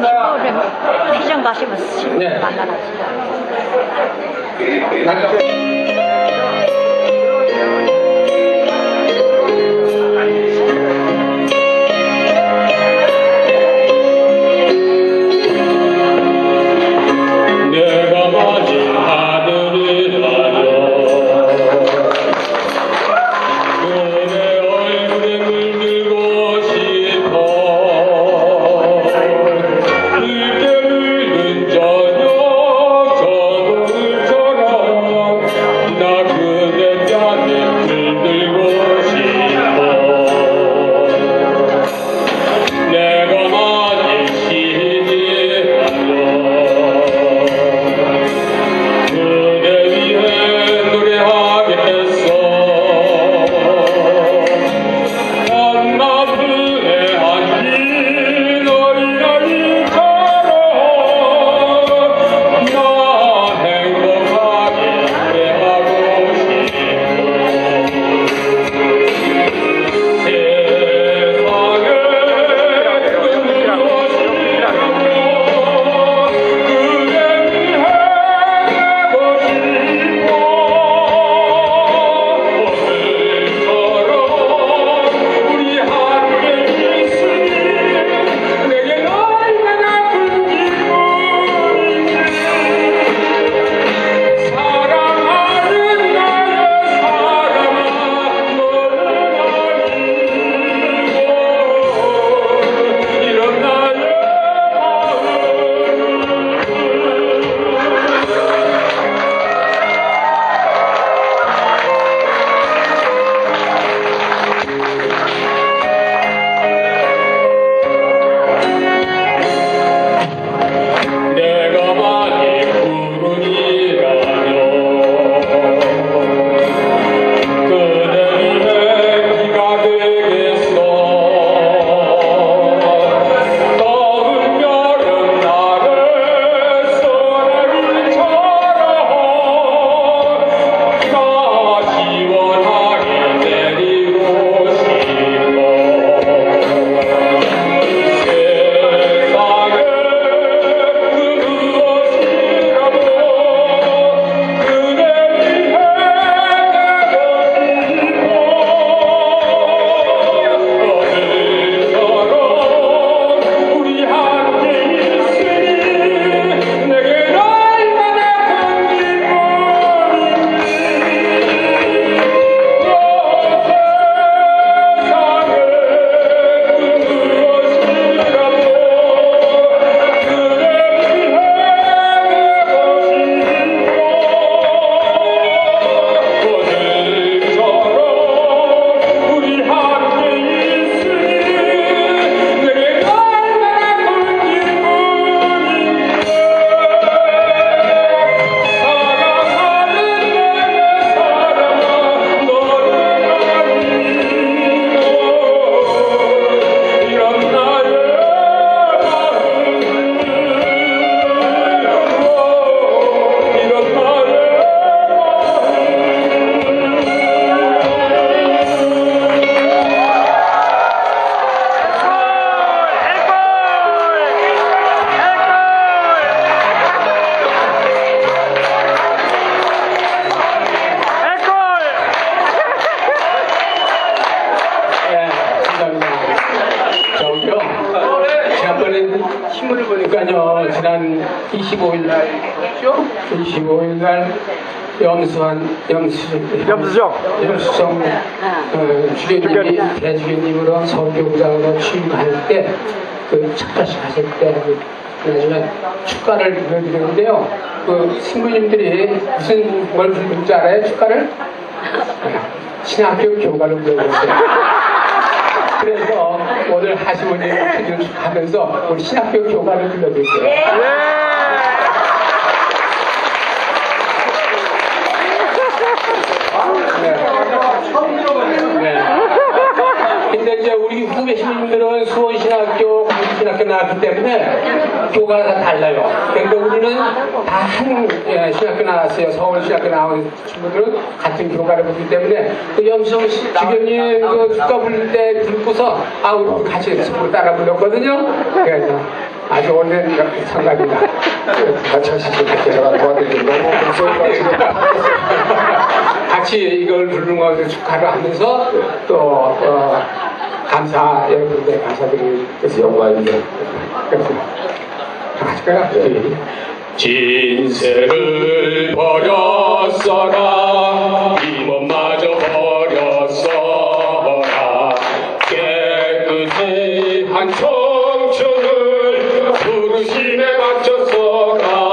시장 가시면 네. 만나랍시다. 내가 맞은 하늘을 가려 그대 얼굴에 물들고 싶어 붉게 물든 저녁 저녁처럼 나 그대 뺨에 물들고 싶어 내가 맞은 시집 그대 위해 노래하겠어 한마음에 안긴 어린아이처럼 나 행복하게 노래하고 싶어 세상에 내가 만일 구름이라면 그대 위해 비가 되겠어 더운 여름 날에 소나기처럼 나 시원하게 내리고 싶어 세상에 저기요. 지난번에 신문을 보니까요. 지난 25일 날 염수정 주교님이 대주교님으로 서교부장으로 취임할 때 그 첫날씩 하실 때 나중에 축가를 불러드렸는데요. 그 신부님들이 무슨 뭘 부르는 줄 알아요? 축가를? 신학교 교가를 불러드렸어요. 그래서 오늘 하시모니 퀴즈를 하면서 우리 신학교 교가를 불러드릴게요. 근데 이제 우리 후배 신부님들은 수원신학교, 광주신학교 나왔기 때문에 교가가 다 달라요. 그런데 우리는 다 한 신학교 나왔어요. 서울신학교 나온 친구들은 같은 교가를 보기 때문에 그 염성 주교님 그 축가 부를 때 듣고서 우리 같이 속으로 따라 불렀거든요. 그래서 아주 오랜 상가입니다. 제가 도와드리는 너무 같이 이걸 부르는 것을 축하를 하면서 또 감사 여러분들 감사드리겠습니다. 영광입니다. 다 같이 가요. 진세를 버렸어라 이 몸마저 버렸어라 깨끗이 한 청춘을 부르심에 바쳤어라